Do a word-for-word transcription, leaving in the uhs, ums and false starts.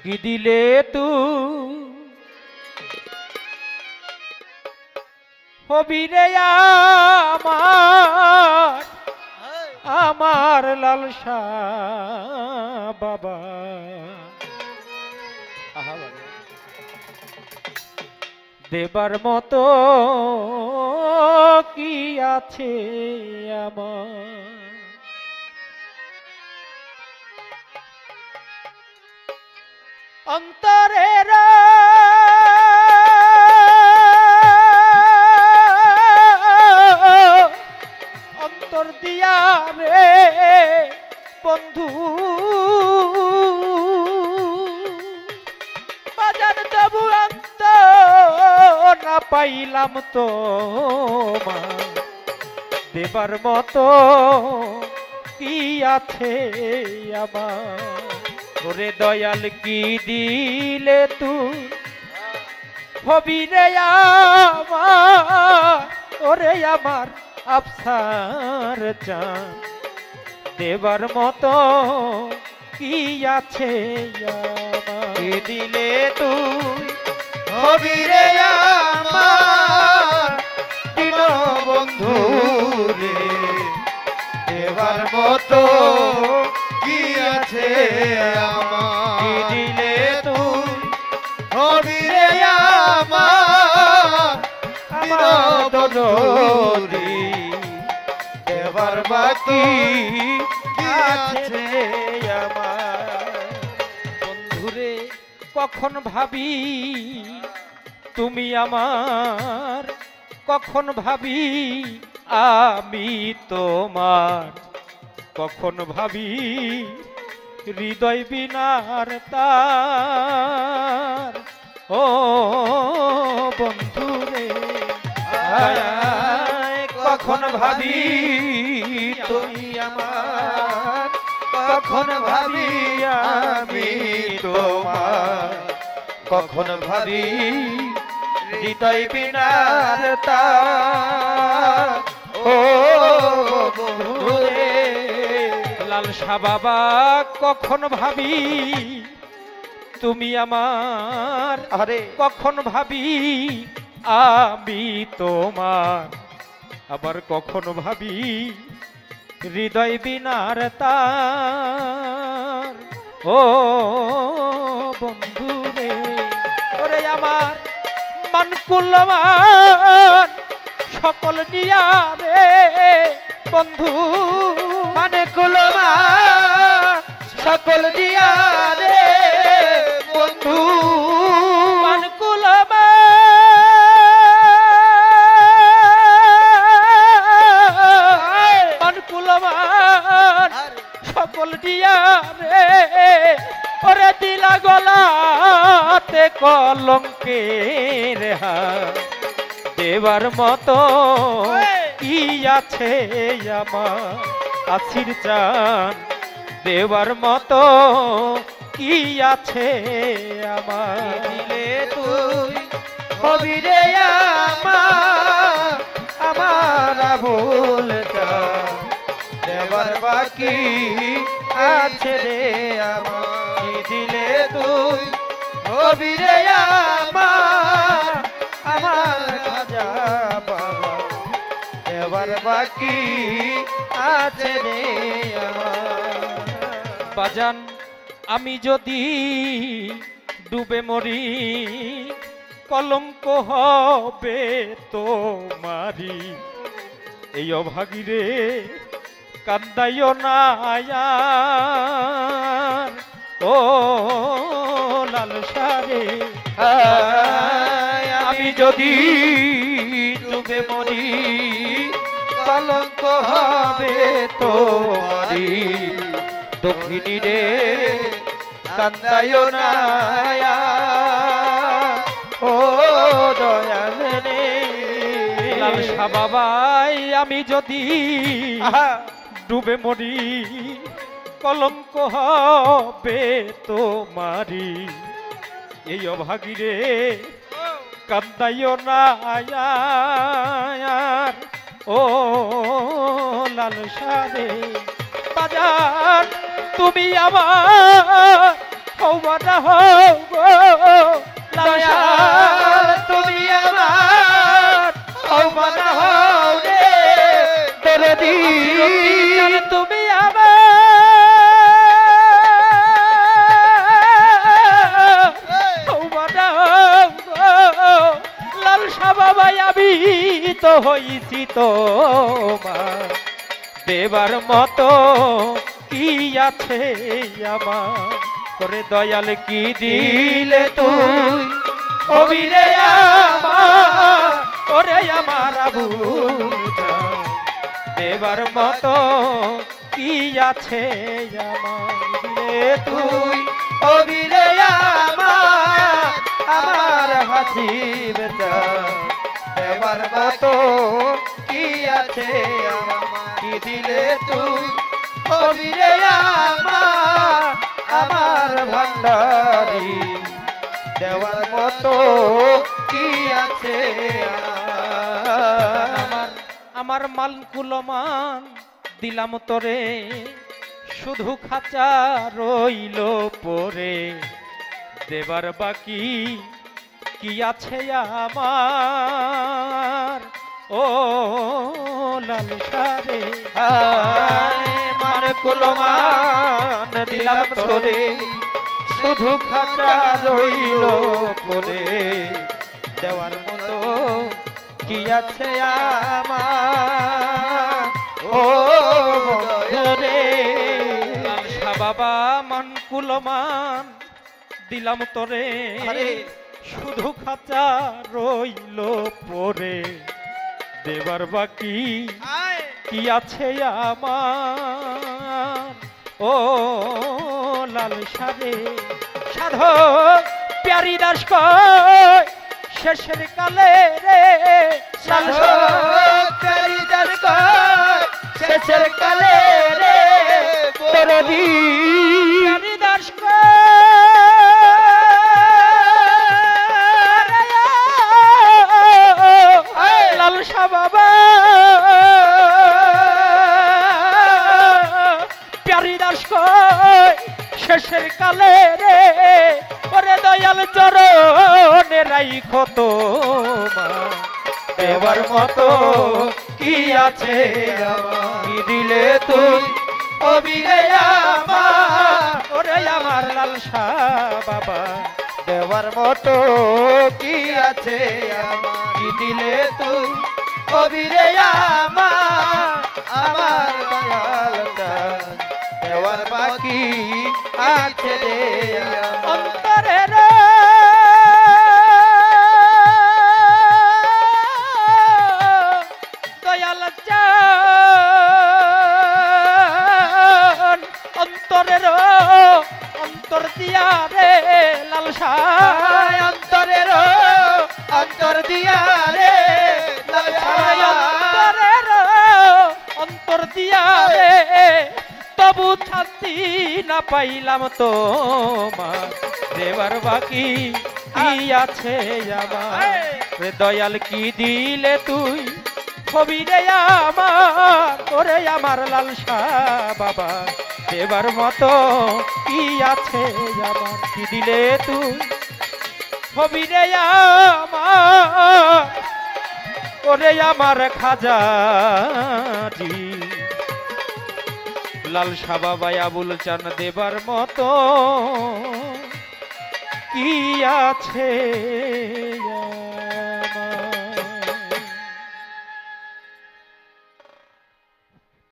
কি দিলে তু হবি রে আমার আমার লালসা বাবা দেবার মতো কি আছে আমার অন্তরের অন্তর দিয়া রে বন্ধু বাজার দেবু অন্তর না পাইলাম তো দেবার মতো কি আছে আমার ওরে দয়াল কি দিলে তুই হবি রে আমার ওরে আমার আফসার চান দেবার মতো কি আছে আমার কি দিলে তুই হবি রে আমার দিন বন্ধু রে দেবার মতো কি আছে আমার কি দিলে তুই হবি রে আমার দিন বন্ধু রে দেবার বাকি কি আছে আমার বন্ধুরে কখন ভাবি তুমি আমার কখন ভাবি আমি তোমার কখন ভাবি হৃদয় বিনার তার ও বন্ধুরে কখন ভাবি তুমি আমার কখন ভাবি আমি তোমার কখন ভাবি হৃদয় বিনার তার ও বন্ধুরে লালসা বাবা কখন ভাবি তুমি আমার আরে কখন ভাবি আমি তোমার আবার কখন ভাবি হৃদয় বিনার তার ও বন্ধু রে ওরে আমার মানকুলমান সকল নিয়া রে বন্ধু মানে কুলমান সকল দিয়া রে বন্ধু মানকুলমান মানকুলমান সকল দিয়া রে ওরে দিলা গলাতে কলঙ্কের হাত দেবার মতো কি আছে আমার আছির চান দেবার মতো কি আছে আমার দিলে তুই হবি রে আমার আমার ভুল দেবার বাকি আছে রে আমার দিলে তুই হবি রে আমার আমার খাজা বাবা দেবার বাকি আছে রে আমার বাজান আমি যদি ডুবে মরি কলঙ্ক হবে তোমারি এই অভাগী রে কান্দাইও না আয়ার ও লালসা রে আমি যদি ডুবে মরি কলঙ্ক হবে তোমারি দক্ষিণী রে কান্দায় না ও দয়াল রে লালসা বাবাই আমি যদি ডুবে মরি কলঙ্ক হবে তোমারি এই অভাগী রে কান্দাইও না আয়ার ও লালসা রে বাজার তুমি আমার হওয়া না হইছি তোমার দেবার মতো কি আছে আমার করে দয়াল কি দিলে তুই অবিরে আমার ওরে আমার আবুটা দেবার মতো কি আছে আমার দিলে তুই অবিরে আমার আমার হাসি বেটা দেবার মতো কি আছে আমার কি দিলে তুই অবিরে আমার আমার ভান্ডারি দেওয়ার মতো কি আছে আমার আমার মালকুলমান দিলাম তোরে শুধু খাঁচা রইল পরে দেবার বাকি কি আছে আমার ও লাল সারে আমার কুলমান দিলাম তোরে শুধু খাতা রইল করে দেওয়ার মতো কি আছে আমার ও রে বাবা মান কুলমান দিলাম তোরে আরে শুধু খাঁচা রইল পরে দেবার বাকি কি আছে আমার ও লাল সারে সাধো প্যারি দাস কয় শেষের কালে রে লাল কারিদার কয় শেষের কালে রে তোরে দি প্যারি দাস কয় লাল শাহ বাবা প্যারি দাস কয় শেষের কালে রে ওরে দয়াল চরণে রাইখো তোমার দেবার মতো কি আছে আমার কি দিলে তুই অবিরে আমার ওরে আমার লাল শাহ বাবা দেওয়ার মতো কি আছে আমার কি দিলে তুই অবিরে আমার আমার দয়াল দান দেওয়ার বাকি আছে রে আমার। অন্তরে রে দয়াল চান অন্তরের অন্তর দিয়া রে লাল শাহ অন্তরের অন্তর দিয়া রে অন্তরের অন্তর দিয়া রে তবু শান্তি না পাইলাম তোমার দেবার বাকি কি আছে আমার রে দয়াল কি দিলে তুই ছবি রে আমার ওরে আমার লাল শাহ বাবা দেবার মতো কি আছে আমার কি দিলে তুই ছবি রে আমার ওরে আমার খাজাজি লাল শাহ বাবা আবুল চান দেবার মতো কি আছে